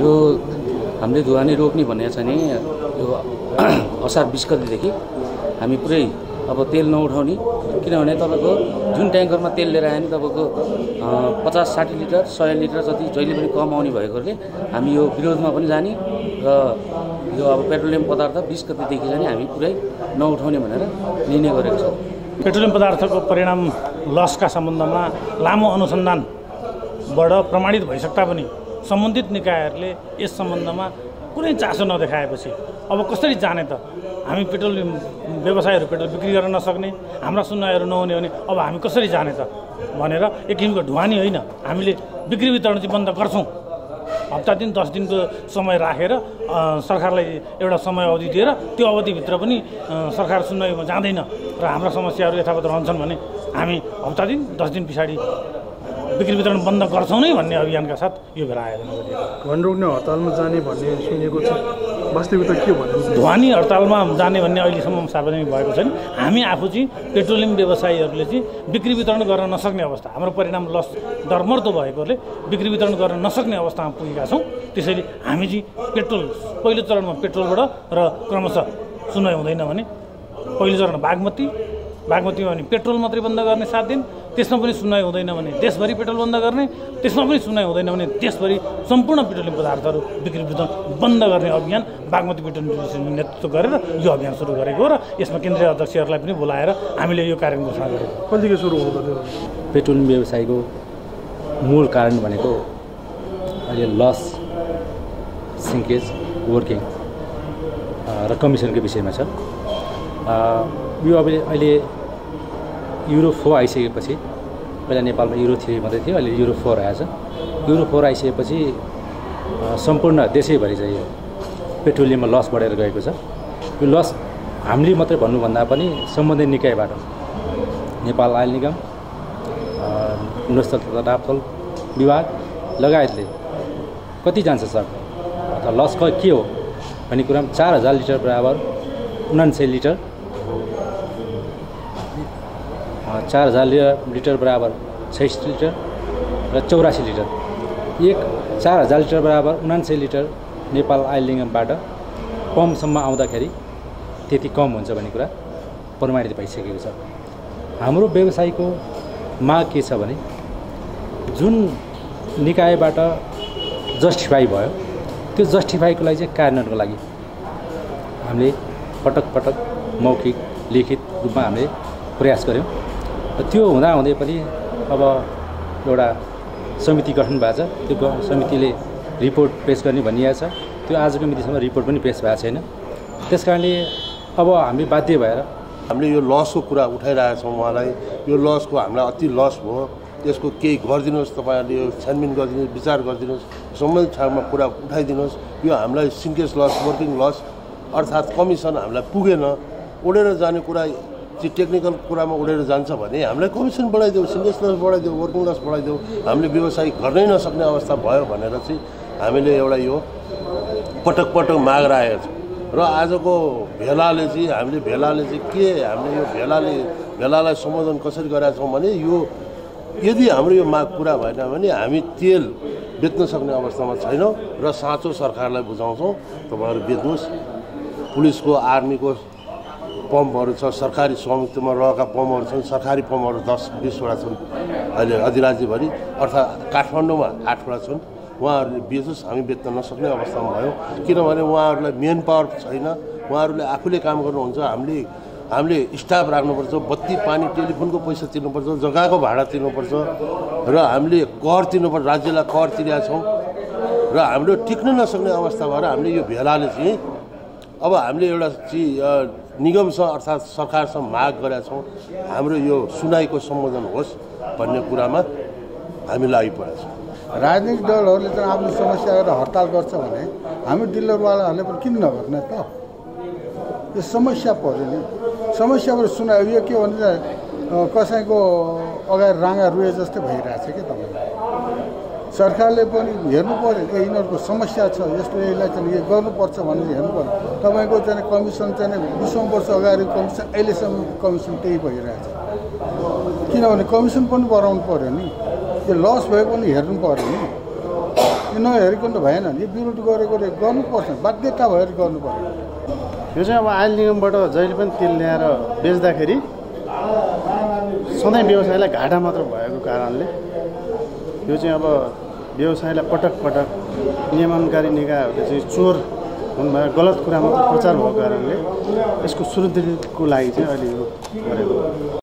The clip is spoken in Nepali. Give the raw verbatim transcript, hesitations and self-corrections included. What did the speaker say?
यो हामीले ढुवानी रोक्ने भन्ने छ नि यो असार बीस गतेदेखि हामी पुरै अब तेल नउठाउने किनभने तपाईँको जुन ट्याङ्करमा तेल लिएर आयो भने तपाईँको पचास साठी लिटर सय लिटर जति जहिले पनि कम आउने भएकोले हामी यो विरोधमा पनि जाने र यो अब पेट्रोलियम पदार्थ बीस गतेदेखि चाहिँ हामी पुरै नउठाउने भनेर निर्णय गरेको छ। पेट्रोलियम पदार्थको परिणाम लसका सम्बन्धमा लामो अनुसन्धानबाट प्रमाणित भइसक्दा पनि सम्बन्धित निकायहरूले यस सम्बन्धमा कुनै चासो नदेखाएपछि अब कसरी जाने त? हामी पेट्रोल व्यवसायहरू पेट्रोल बिक्री गर्न नसक्ने, हाम्रा सुनवाईहरू नहुने भने अब हामी कसरी जाने त भनेर एक किसिमको ढुवानी होइन, हामीले बिक्री वितरण चाहिँ बन्द गर्छौँ। हप्ता दिन दस दिनको समय राखेर सरकारलाई एउटा समय अवधि दिएर त्यो अवधिभित्र पनि सरकार सुनवाईमा जाँदैन र हाम्रा समस्याहरू यथावत रहन्छन् भने हामी हप्ता दिन दस दिन पछाडि बिक्री वितरण बन्द गर्छौँ नै भन्ने अभियानका साथ यो भेला आयोजना गरिएको। ढुवानी रोक्ने हडतालमा जाने भन्ने सुनिएको छ, वास्तविकता के भन्नु? ढुवानी हडतालमा जाने भन्ने अहिलेसम्म सार्वजनिक भएको छैन। हामी आफू चाहिँ पेट्रोलियम व्यवसायीहरूले चाहिँ बिक्री वितरण गर्न नसक्ने अवस्था, हाम्रो परिणाम लस डरमर्दो भएकोले बिक्री वितरण गर्न नसक्ने अवस्थामा पुगेका छौँ। त्यसैले हामी चाहिँ पेट्रोल पहिलो चरणमा पेट्रोलबाट र क्रमशः सुनवाई हुँदैन भने पहिलो चरण बागमती बागमतीमा भने पेट्रोल मात्रै बन्द गर्ने सात दिन, त्यसमा पनि सुनवाई हुँदैन भने देशभरि पेट्रोल बन्द गर्ने, त्यसमा पनि सुनवाई हुँदैन भने देशभरि सम्पूर्ण पेट्रोलियम पदार्थहरू बिक्री वितरण बन्द गर्ने अभियान बागमती पेट्रोल निर्देशनले नेतृत्व गरेर यो अभियान सुरु गरेको र यसमा केन्द्रीय अध्यक्षहरूलाई पनि बोलाएर हामीले यो कार्यक्रम घोषणा गरेको। कहिलेदेखि सुरु हुँदैन? पेट्रोलियम व्यवसायको मूल कारण भनेको अहिले लस, सिङ्केज, वर्किङ र कमिसनको विषयमा छ। यो अब अहिले युरो फोर आइसकेपछि, पहिला नेपालमा युरो थ्री मात्रै थियो, अहिले युरो फोर आएछ। युरो फोर आइसकेपछि सम्पूर्ण देशैभरि चाहिँ यो पेट्रोलियममा लस बढेर गएको छ। यो लस हामीले मात्रै भन्नुभन्दा पनि सम्बन्धित निकायबाट नेपाल आयल निगम, गुणस्तर तथा नापतोल विभाग लगायतले कति जान्छ सर अथवा लस के हो भन्ने कुरामा चार हजार लिटर बराबर उनान्सय लिटर चार हजार लिटर बराबर छैसठी लिटर र चौरासी लिटर एक चार हजार लिटर बराबर उनान्सय लिटर नेपाल आयल निगमबाट पम्पसम्म आउँदाखेरि त्यति कम हुन्छ भन्ने कुरा प्रमाणित भइसकेको छ। हाम्रो व्यवसायको माग के छ भने जुन निकायबाट जस्टिफाई भयो त्यो जस्टिफाईको लागि चाहिँ कार्यान्वयनको लागि हामीले पटक पटक मौखिक लिखित रूपमा हामीले प्रयास गऱ्यौँ। त्यो हुँदाहुँदै पनि अब एउटा समिति गठन भएको छ, त्यो समितिले रिपोर्ट पेश गर्ने भनिएको छ। त्यो आजको मितिसम्म रिपोर्ट पनि पेश भएको छैन। त्यस कारणले अब हामी बाध्य भएर हामीले यो लसको कुरा उठाइरहेका छौँ। उहाँलाई यो लसको हामीलाई अति लस भयो, त्यसको केही गरिदिनुहोस्, तपाईँहरूले यो छानबिन गरिदिनुहोस्, विचार गरिदिनुहोस्, सम्बन्धित ठाउँमा कुरा उठाइदिनुहोस्। यो हामीलाई सिङ्केज लस, वर्किङ लस अर्थात् कमिसन हामीलाई पुगेन, उडेर जाने कुरा चाहिँ टेक्निकल कुरामा उडेर जान्छ भने हामीलाई कमिसन बढाइदेऊ, सिङ्केज लस बढाइदेऊ, वर्किङ लस बढाइदेऊ, हामीले व्यवसाय गर्नै नसक्ने अवस्था भयो भनेर चाहिँ हामीले एउटा यो पटक पटक माग राखेका छौँ। र आजको भेलाले चाहिँ हामीले भेलाले चाहिँ के हामीले यो भेलाले भेलालाई सम्बोधन कसरी गरेका छौँ भने यो यदि हाम्रो यो माग पुरा भएन भने हामी तेल बेच्न सक्ने अवस्थामा छैनौँ र साँचो सरकारलाई बुझाउँछौँ, तपाईँहरू बेच्नुहोस्। पुलिसको, आर्मीको पम्पहरू छ, सरकारी स्वामित्वमा रहेका पम्पहरू छन्, सरकारी पम्पहरू दस बिसवटा छन् अहिले अधिराज्यभरि, अर्थात् काठमाडौँमा आठवटा छन्। उहाँहरूले बेचोस्, हामी बेच्न नसक्ने अवस्थामा भयौँ किनभने उहाँहरूलाई मेन पावर छैन, उहाँहरूले आफूले काम गर्नुहुन्छ। हामीले हामीले स्टाफ राख्नुपर्छ, बत्ती पानी टेलिफोनको पैसा तिर्नुपर्छ, जग्गाको भाडा तिर्नुपर्छ र हामीले कर तिर्नुपर्छ, राज्यलाई कर तिरेका छौँ र हाम्रो टिक्न नसक्ने अवस्था भएर हामीले यो भेलाले चाहिँ अब हामीले एउटा चाहिँ निगमसँग अर्थात् सरकारसँग माग गरेका छौँ, हाम्रो यो सुनाइको सम्बोधन होस् भन्ने कुरामा हामी लागिपरेका छौँ। राजनीतिक दलहरूले त आफ्नो समस्या गरेर हडताल गर्छ भने हामी डिलरवालाहरूले पनि किन नगर्ने त? यो समस्या पर्यो नि, समस्याबाट सुनायो। यो के भने कसैको अगाडि राँगा रुए जस्तै भइरहेछ कि तपाईँलाई। सरकारले पनि हेर्नु पऱ्यो कि यिनीहरूको समस्या छ, यस्तो यसलाई चाहिँ यो गर्नुपर्छ भनेर हेर्नु पऱ्यो। तपाईँको चाहिँ कमिसन चाहिँ बिसौँ वर्ष अगाडि कमिसन, अहिलेसम्म कमिसन त्यही भइरहेछ। किनभने कमिसन पनि बढाउनु पऱ्यो नि, यो लस भए पनि हेर्नु पऱ्यो नि। यो नहेरिकन त भएन नि, यो विरोध गरेको गर्नुपर्छ, बाध्यता भएर गर्नु पर्यो। यो चाहिँ अब आयल निगमबाट जहिले पनि तेल ल्याएर बेच्दाखेरि सधैँ व्यवसायलाई घाटा मात्र भएको कारणले यो चाहिँ अब व्यवसायलाई पटक पटक नियमनकारी निकायहरूले चाहिँ चोर हुनुभयो, गलत कुरा मात्र प्रचार भएको कारणले यसको सुदृढीको लागि चाहिँ अहिले यो गरेको